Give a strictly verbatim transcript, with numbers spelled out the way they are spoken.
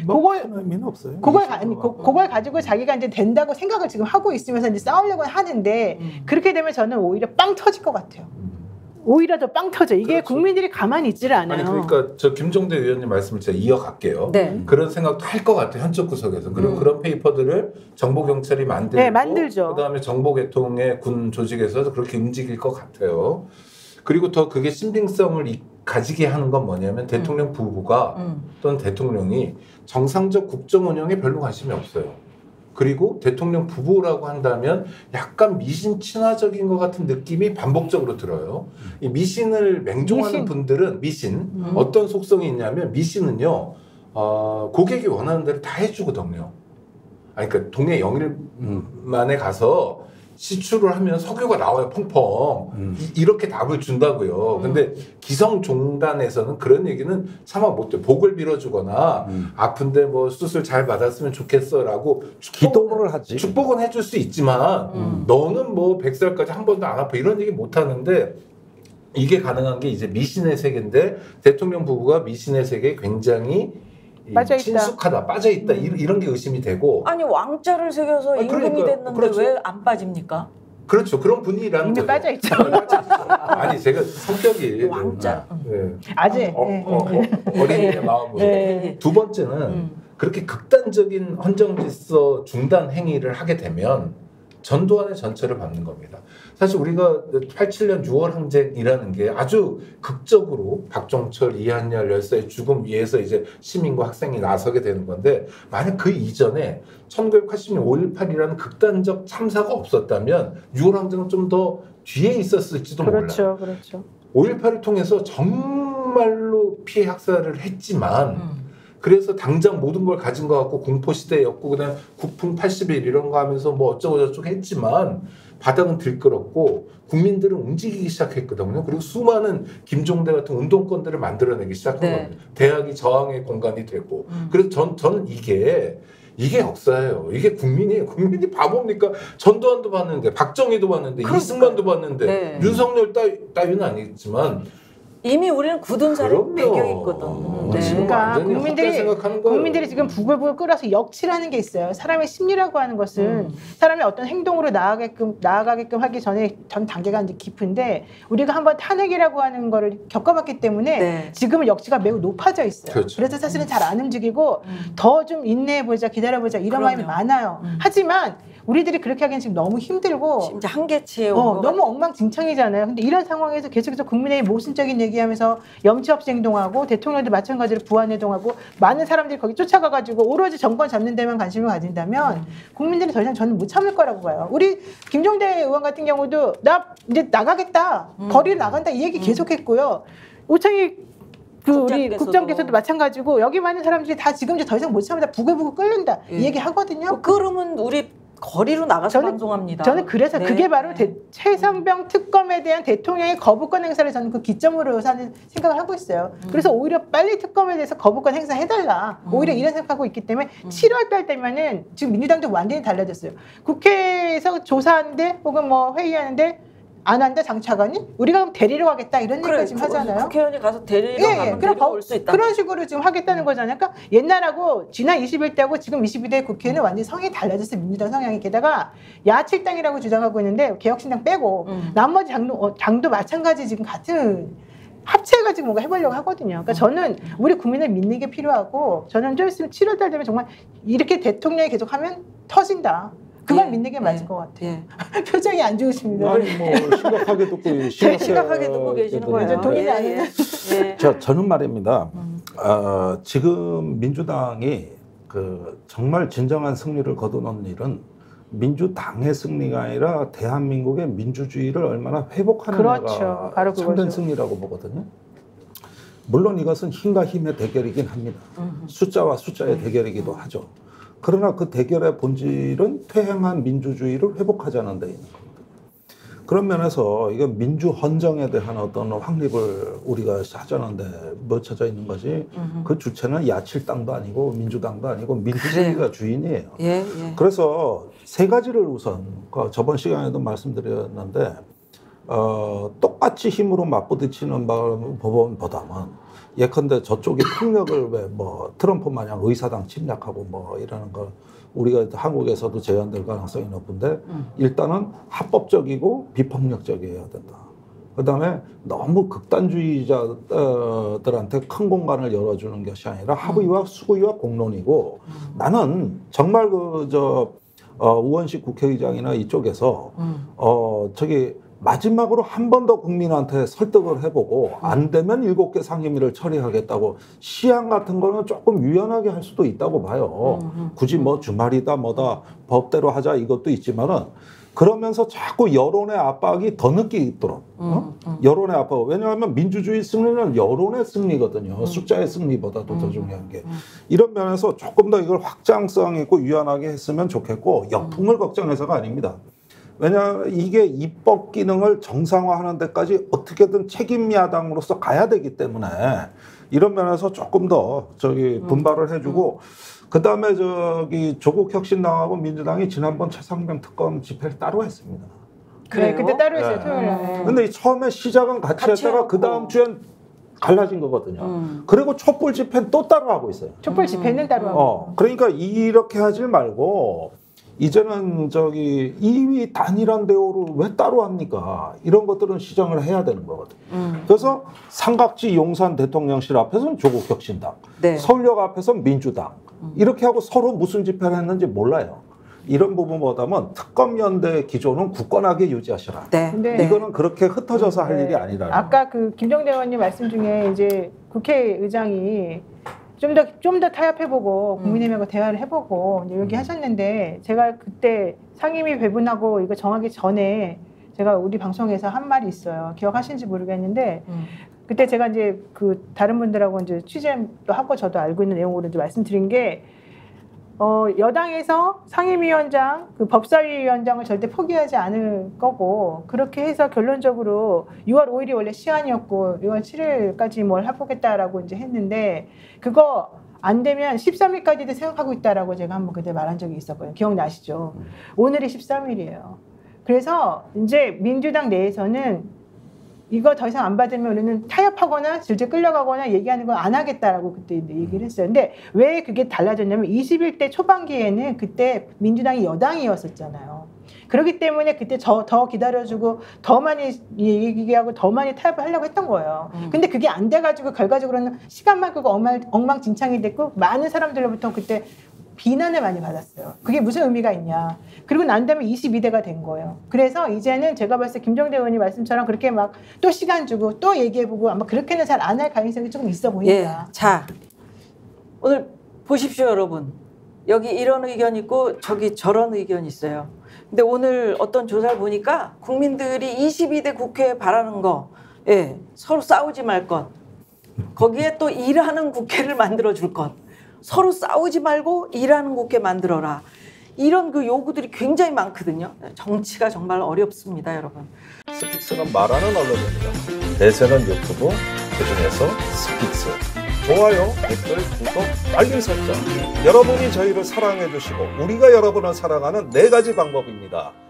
뭐 그걸 의미는 없어요. 그걸 가, 아니 고, 그걸 가지고 자기가 이제 된다고 생각을 지금 하고 있으면서 이제 싸우려고 하는데 음. 그렇게 되면 저는 오히려 빵 터질 것 같아요. 음. 오히려 더 빵 터져. 이게 그렇죠. 국민들이 가만히 있지를 않아요. 아니 그러니까 저 김종대 의원님 말씀을 제가 이어갈게요. 네. 그런 생각도 할 것 같아요. 한쪽 구석에서. 그리고 음. 그런 페이퍼들을 정보경찰이 만들고 네, 만들죠. 그다음에 정보계통의 군 조직에서 그렇게 움직일 것 같아요. 그리고 더 그게 신빙성을 이, 가지게 하는 건 뭐냐면 대통령 부부가 음. 또는 대통령이 정상적 국정 운영에 별로 관심이 없어요. 그리고 대통령 부부라고 한다면 약간 미신 친화적인 것 같은 느낌이 반복적으로 들어요. 이 미신을 맹종하는 미신. 분들은 미신 음. 어떤 속성이 있냐면 미신은요 어, 고객이 원하는 대로 다 해주거든요. 아니, 그러니까 동해 영일만에 가서 시추를 하면 석유가 나와요, 펑펑. 음. 이, 이렇게 답을 준다고요. 음. 근데 기성종단에서는 그런 얘기는 차마 못해. 복을 빌어주거나 음. 아픈데 뭐 수술 잘 받았으면 좋겠어라고 기도를 하지. 축복은 해줄 수 있지만 음. 너는 뭐 백 살까지 한 번도 안 아파 이런 얘기 못 하는데 이게 가능한 게 이제 미신의 세계인데 대통령 부부가 미신의 세계에 굉장히 빠져있다. 친숙하다, 빠져있다 음. 이런 게 의심이 되고 아니 왕자를 새겨서 아, 임금이 그러니까, 됐는데 그렇죠. 왜 안 빠집니까? 그렇죠. 그런 분위기라는 이미 거죠. 빠져있죠. 아니 제가 성격이 왕자 네. 아직 어, 어, 어, 어린이의 마음으로 네. 두 번째는 음. 그렇게 극단적인 헌정질서 중단 행위를 하게 되면 전두환의 전철을 밟는 겁니다. 사실 우리가 팔십칠 년 유월 항쟁이라는 게 아주 극적으로 박종철, 이한열 열사의 죽음 위에서 이제 시민과 학생이 나서게 되는 건데 만약 그 이전에 천구백팔십 년 오일팔이라는 극단적 참사가 없었다면 유월 항쟁은 좀 더 뒤에 있었을지도 그렇죠, 몰라요. 그렇죠. 오일팔을 통해서 정말로 피해 학살을 했지만 음. 그래서 당장 모든 걸 가진 것 같고 공포시대였고 그다음 국풍 팔십 일 이런 거 하면서 뭐 어쩌고 저쩌고 했지만 바닥은 들끓었고 국민들은 움직이기 시작했거든요. 그리고 수많은 김종대 같은 운동권들을 만들어내기 시작한 네. 겁니다. 대학이 저항의 공간이 되고 음. 그래서 전, 저는 이게 이게 역사예요. 이게 국민이 국민이 바보입니까? 전두환도 봤는데 박정희도 봤는데 그러니까. 이승만도 봤는데 네. 윤석열 따위, 따위는 아니겠지만 이미 우리는 굳은 살에 배겨 있거든. 네. 그러니까 국민들이 국민들이 지금 부글부글 끓어서 역치라는 게 있어요. 사람의 심리라고 하는 것은 음. 사람이 어떤 행동으로 나아가게끔 나아가게끔 하기 전에 전 단계가 이제 깊은데 우리가 한번 탄핵이라고 하는 거를 겪어봤기 때문에 네. 지금은 역치가 매우 높아져 있어요. 그렇죠. 그래서 사실은 잘 안 움직이고 음. 더 좀 인내해보자, 기다려보자 이런 그럼요. 마음이 많아요. 음. 하지만 우리들이 그렇게 하기엔 지금 너무 힘들고 진짜 한계치에 어, 너무 엉망진창이잖아요. 근데 이런 상황에서 계속해서 국민의힘 모순적인 얘기하면서 염치 없이 행동하고 대통령도 마찬가지로 부안해동하고 많은 사람들이 거기 쫓아가가지고 오로지 정권 잡는 데만 관심을 가진다면 음. 국민들이 더 이상 저는 못 참을 거라고 봐요. 우리 김종대 의원 같은 경우도 나 이제 나가겠다. 음. 거리를 나간다 이 얘기 계속했고요. 오창희 그 우리 국장께서도 마찬가지고 여기 많은 사람들이 다 지금 이제 더 이상 못 참는다. 부글부글 끓는다. 예. 이 얘기 하거든요. 뭐 끓으면 우리 거리로 나가서 저는, 방송합니다. 저는 그래서 네. 그게 바로 대, 최상병 특검에 대한 대통령의 거부권 행사를 저는 그 기점으로 사는 생각을 하고 있어요. 음. 그래서 오히려 빨리 특검에 대해서 거부권 행사해달라. 음. 오히려 이런 생각하고 있기 때문에 음. 칠월 달 되면은 지금 민주당도 완전히 달라졌어요. 국회에서 조사하는데 혹은 뭐 회의하는데 안 한다 장차관이? 우리가 그럼 데리러 가겠다 이런 그래, 얘기를 지금 하잖아요. 국회의원이 가서 데리러 예, 가면 데리러 올 수 있다. 그런 식으로 지금 하겠다는 거잖아요. 그러니까 옛날하고 지난 이십일 대하고 지금 이십이 대 국회는 완전히 성향이 달라졌어요. 민주당 성향이. 게다가 야칠당이라고 주장하고 있는데 개혁신당 빼고 음. 나머지 당도, 어, 당도 마찬가지 지금 같은 합체해가지고 뭔가 해보려고 하거든요. 그러니까 저는 우리 국민을 믿는 게 필요하고 저는 좀 있으면 칠월 달 되면 정말 이렇게 대통령이 계속하면 터진다. 그걸 예, 믿는 게 맞을 예, 것 같아요. 예. 표정이 안 좋으십니다. 아니 뭐 심각하게 듣고 심각하게, 심각하게 듣고 계시는 거예요. 동의는 아니에요. 예. 자, 저는 말입니다. 음. 어, 지금 민주당이 그 정말 진정한 승리를 거두는 일은 민주당의 승리가 아니라 대한민국의 민주주의를 얼마나 회복하는 그렇죠. 바로 참된 승리라고 보거든요. 물론 이것은 힘과 힘의 대결이긴 합니다. 음. 숫자와 숫자의 음. 대결이기도 하죠. 그러나 그 대결의 본질은 퇴행한 민주주의를 회복하자는 데 있는 겁니다. 그런 면에서 이건 민주 헌정에 대한 어떤 확립을 우리가 하자는데 묻혀져 있는 것이 음흠. 그 주체는 야칠당도 아니고 민주당도 아니고 민주주의가 그래요. 주인이에요. 예, 예. 그래서 세 가지를 우선 저번 시간에도 말씀드렸는데 어, 똑같이 힘으로 맞부딪히는 법원보다는 예컨대 저쪽이 폭력을 왜 뭐 트럼프 마냥 의사당 침략하고 뭐 이러는 걸 우리가 한국에서도 제한될 가능성이 높은데 음. 일단은 합법적이고 비폭력적이어야 된다. 그다음에 너무 극단주의자들한테 큰 공간을 열어주는 것이 아니라 합의와 수의와 공론이고 음. 나는 정말 그 저 어, 우원식 국회의장이나 이쪽에서 음. 어 저기 마지막으로 한 번 더 국민한테 설득을 해보고 안 되면 일곱 개 상임위를 처리하겠다고 시한 같은 거는 조금 유연하게 할 수도 있다고 봐요. 음, 음, 굳이 뭐 주말이다 뭐다 법대로 하자 이것도 있지만은 그러면서 자꾸 여론의 압박이 더 늦게 있도록 어? 음, 음. 여론의 압박. 왜냐하면 민주주의 승리는 여론의 승리거든요. 음. 숫자의 승리보다도 음, 더 중요한 게. 음. 이런 면에서 조금 더 이걸 확장성 있고 유연하게 했으면 좋겠고 역풍을 음. 걱정해서가 아닙니다. 왜냐하면 이게 입법 기능을 정상화하는 데까지 어떻게든 책임 야당으로서 가야 되기 때문에 이런 면에서 조금 더 저기 분발을 해주고 그 다음에 저기 조국 혁신당하고 민주당이 지난번 최상병 특검 집회를 따로 했습니다. 그래, 그래요? 그때 따로 했어요, 네. 토요일 날. 근데 처음에 시작은 같이, 같이 했다가 해놓고. 그 다음 주엔 갈라진 거거든요. 음. 그리고 촛불 집회는 또 따로 하고 있어요. 촛불 집회는 따로 하고. 어, 그러니까 이렇게 하지 말고 이제는 저기 이 위 단일한 대우를 왜 따로 합니까? 이런 것들은 시정을 해야 되는 거거든요. 음. 그래서 삼각지 용산 대통령실 앞에서는 조국 혁신당, 네. 서울역 앞에서는 민주당 이렇게 하고 서로 무슨 집회를 했는지 몰라요. 이런 부분보다는 특검연대 기조는 굳건하게 유지하시라. 네. 근데 이거는 그렇게 흩어져서 할 네. 일이 아니라. 아까 그 김정대 의원님 말씀 중에 이제 국회의장이 좀 더 좀 더 타협해보고 음. 국민의힘하고 대화를 해보고 이제 얘기하셨는데 제가 그때 상임위 배분하고 이거 정하기 전에 제가 우리 방송에서 한 말이 있어요. 기억하시는지 모르겠는데 음. 그때 제가 이제 그 다른 분들하고 이제 취재도 하고 저도 알고 있는 내용으로 이제 말씀드린 게 어, 여당에서 상임위원장, 그 법사위원장을 절대 포기하지 않을 거고 그렇게 해서 결론적으로 유월 오일이 원래 시한이었고 유월 칠일까지 뭘 해보겠다라고 이제 했는데 그거 안 되면 십삼 일까지도 생각하고 있다라고 제가 한번 그때 말한 적이 있었거든요. 기억나시죠? 오늘이 십삼 일이에요. 그래서 이제 민주당 내에서는 이거 더 이상 안 받으면 우리는 타협하거나 질질 끌려가거나 얘기하는 건 안 하겠다라고 그때 얘기를 했어요. 근데 왜 그게 달라졌냐면 이십일 대 초반기에는 그때 민주당이 여당이었었잖아요. 그렇기 때문에 그때 저, 더 기다려주고 더 많이 얘기하고 더 많이 타협을 하려고 했던 거예요. 음. 근데 그게 안 돼가지고 결과적으로는 시간만 끄고 엉망, 엉망진창이 됐고 많은 사람들로부터 그때 비난을 많이 받았어요. 그게 무슨 의미가 있냐. 그리고 난 다음에 이십이 대가 된 거예요. 그래서 이제는 제가 봤을 때 김정대 의원님 말씀처럼 그렇게 막 또 시간 주고 또 얘기해보고 아마 그렇게는 잘 안 할 가능성이 조금 있어 예. 보인다. 자, 오늘 보십시오, 여러분. 여기 이런 의견 있고 저기 저런 의견 있어요. 근데 오늘 어떤 조사를 보니까 국민들이 이십이 대 국회에 바라는 거, 예, 서로 싸우지 말 것. 거기에 또 일하는 국회를 만들어 줄 것. 서로 싸우지 말고 일하는 국회 만들어라. 이런 그 요구들이 굉장히 많거든요. 정치가 정말 어렵습니다, 여러분. 스픽스는 말하는 언론입니다. 대세는 유튜브, 그중에서 스픽스. 좋아요, 댓글, 구독, 알림 설정. 여러분이 저희를 사랑해 주시고 우리가 여러분을 사랑하는 네 가지 방법입니다.